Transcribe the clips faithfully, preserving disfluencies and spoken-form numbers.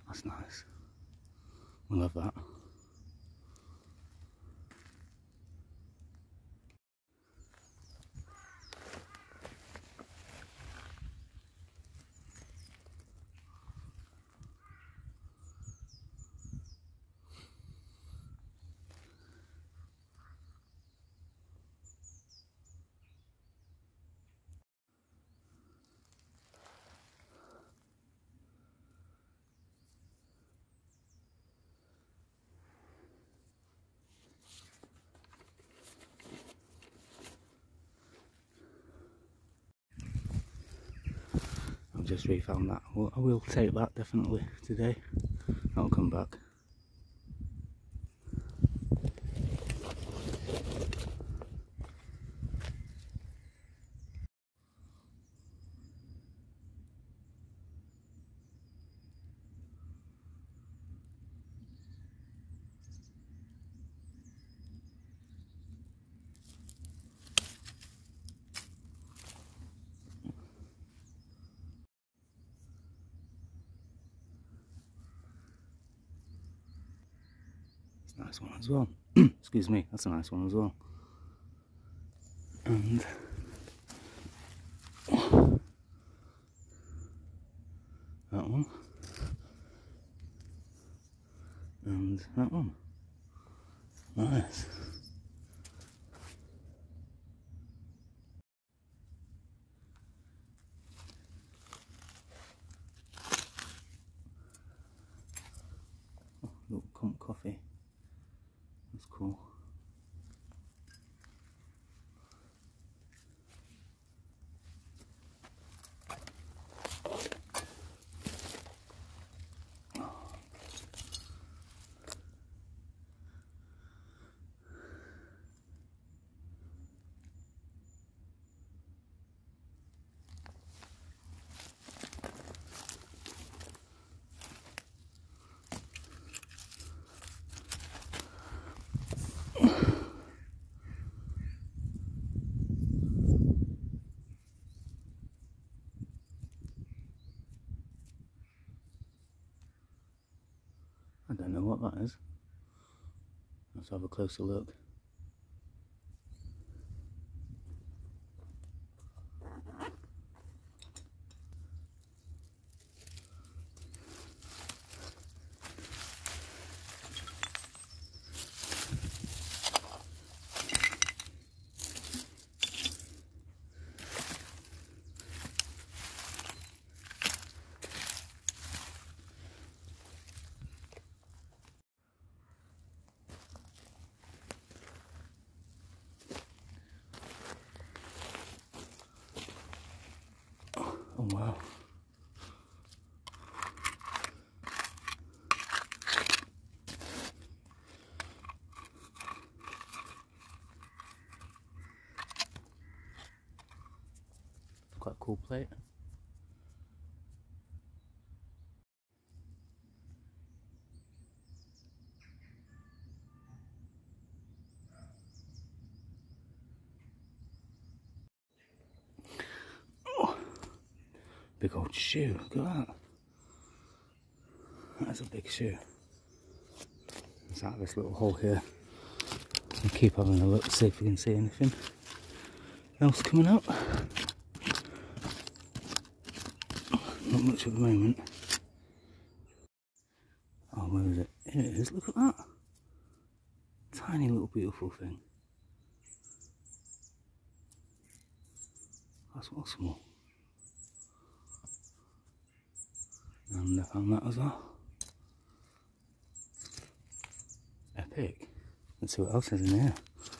That's nice. We love that. I've just refound that. Well, I will take that definitely today. That'll come back. Nice one as well. Excuse me, that's a nice one as well. And that one. And that one. Nice. Oh, little comp coffee. That's cool. I don't know what that is. Let's have a closer look. Oh wow. Quite a cool plate. Big old shoe, look at that. That's a big shoe. It's out of this little hole here. I'll keep having a look to see if we can see anything else coming up. Not much at the moment. Oh, where is it? Here it is, look at that. Tiny little beautiful thing. That's awesome. And I found that as well. Epic. Let's see what else is in here.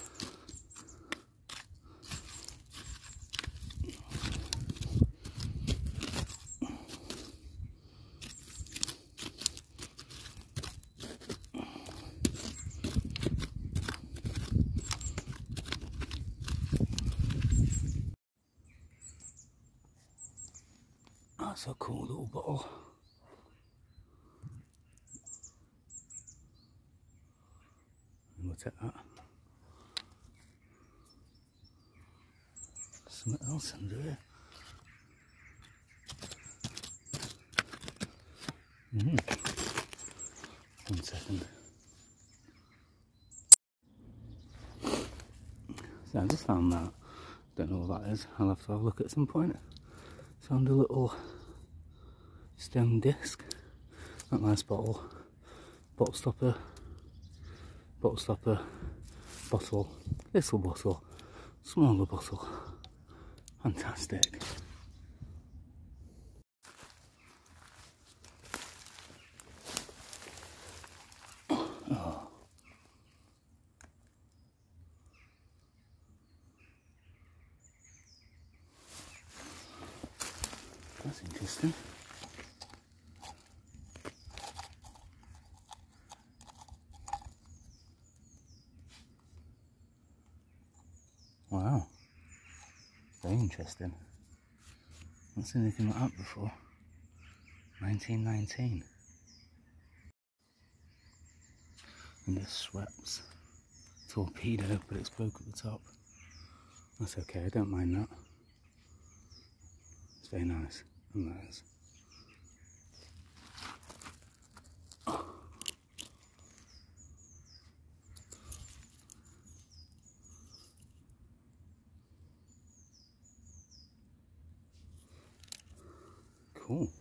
That's a cool little bottle. We'll take that. Something else under here. Mm-hmm. One second. So I just found that. Don't know what that is. I'll have to have a look at some point. Found a little stone disc. That nice bottle. Bottle stopper. Bottle stopper. Bottle. Little bottle. Smaller bottle. Fantastic. Oh. That's interesting. Wow. Very interesting. Not seen anything like that before. nineteen nineteen. And it swept. Torpedo, but it's broke at the top. That's okay, I don't mind that. It's very nice. And that is. Oh. Cool.